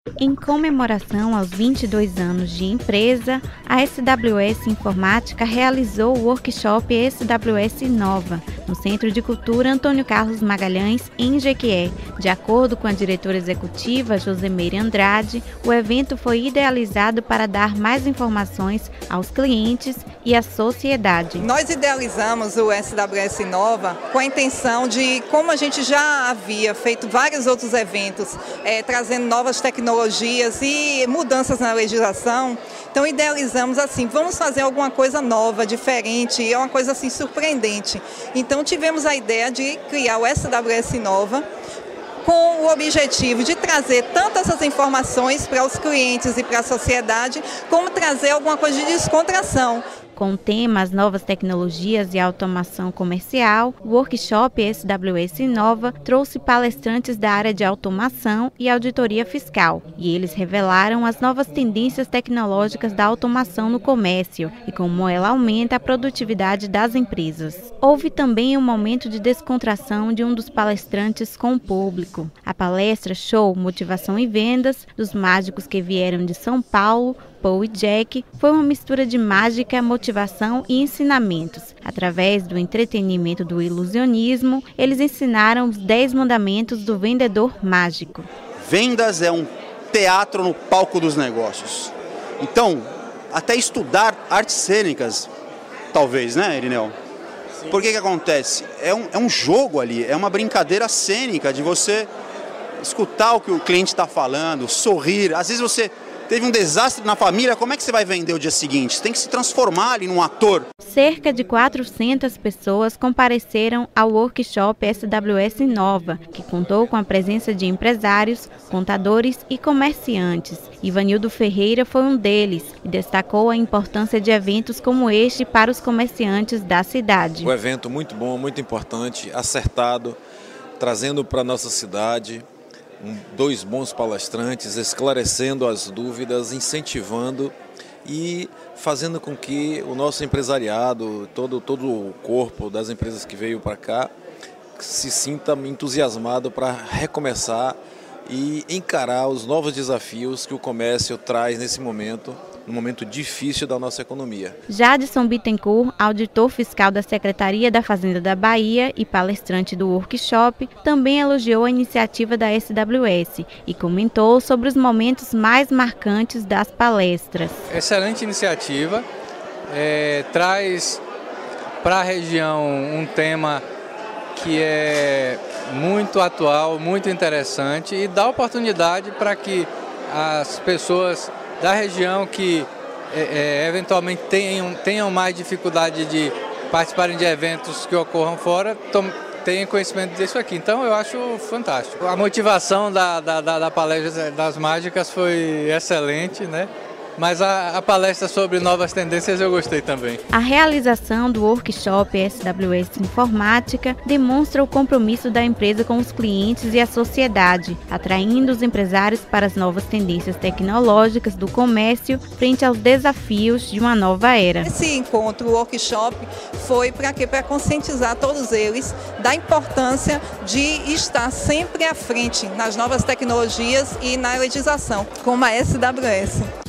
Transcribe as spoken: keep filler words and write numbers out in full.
Em comemoração aos vinte e dois anos de empresa, a S W S Informática realizou o workshop S W S Inova, no Centro de Cultura Antônio Carlos Magalhães, em Jequié. De acordo com a diretora executiva Josemeire Andrade, o evento foi idealizado para dar mais informações aos clientes e à sociedade. Nós idealizamos o S W S Inova com a intenção de, como a gente já havia feito vários outros eventos, é, trazendo novas tecnologias e mudanças na legislação, então idealizamos assim, vamos fazer alguma coisa nova, diferente, é uma coisa assim surpreendente. Então tivemos a ideia de criar o S W S Inova, com o objetivo de trazer tanto essas informações para os clientes e para a sociedade, como trazer alguma coisa de descontração. Com o tema As Novas Tecnologias e Automação Comercial, o workshop S W S Inova trouxe palestrantes da área de automação e auditoria fiscal, e eles revelaram as novas tendências tecnológicas da automação no comércio e como ela aumenta a produtividade das empresas. Houve também um momento de descontração de um dos palestrantes com o público. A palestra Show Motivação e Vendas, dos mágicos que vieram de São Paulo, Paul e Jack, foi uma mistura de mágica, motivação e ensinamentos. Através do entretenimento do ilusionismo, eles ensinaram os dez mandamentos do vendedor mágico. Vendas é um teatro no palco dos negócios. Então, até estudar artes cênicas, talvez, né, Irineu? Sim. Por que que acontece? É um, é um jogo ali, é uma brincadeira cênica de você escutar o que o cliente está falando, sorrir. Às vezes você teve um desastre na família, como é que você vai vender o dia seguinte? Você tem que se transformar ali num ator. Cerca de quatrocentas pessoas compareceram ao workshop S W S Inova, que contou com a presença de empresários, contadores e comerciantes. Ivanildo Ferreira foi um deles e destacou a importância de eventos como este para os comerciantes da cidade. Um evento muito bom, muito importante, acertado, trazendo para a nossa cidade dois bons palestrantes, esclarecendo as dúvidas, incentivando e fazendo com que o nosso empresariado, todo, todo o corpo das empresas que veio para cá, se sinta entusiasmado para recomeçar e encarar os novos desafios que o comércio traz nesse momento, num momento difícil da nossa economia. Jadson Bittencourt, auditor fiscal da Secretaria da Fazenda da Bahia e palestrante do workshop, também elogiou a iniciativa da S W S e comentou sobre os momentos mais marcantes das palestras. Excelente iniciativa, é, traz para a região um tema que é muito atual, muito interessante e dá oportunidade para que as pessoas da região que é, é, eventualmente tenham, tenham mais dificuldade de participarem de eventos que ocorram fora, tom, tenham conhecimento disso aqui. Então eu acho fantástico. A motivação da, da, da palestra das mágicas foi excelente, né? Mas a, a palestra sobre novas tendências eu gostei também. A realização do workshop S W S Informática demonstra o compromisso da empresa com os clientes e a sociedade, atraindo os empresários para as novas tendências tecnológicas do comércio frente aos desafios de uma nova era. Esse encontro, o workshop, foi para quê? Para conscientizar todos eles da importância de estar sempre à frente nas novas tecnologias e na legislação, como a S W S.